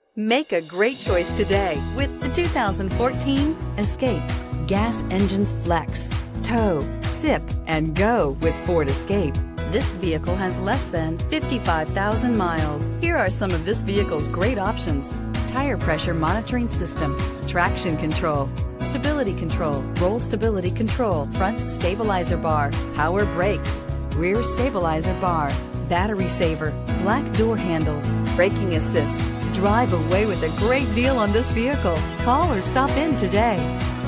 Make a great choice today with the 2014 Escape. Gas engines flex, tow, sip, and go with Ford Escape. This vehicle has less than 55,000 miles. Here are some of this vehicle's great options: tire pressure monitoring system, traction control, stability control, roll stability control, front stabilizer bar, power brakes, rear stabilizer bar, battery saver, black door handles, braking assist. Drive away with a great deal on this vehicle. Call or stop in today.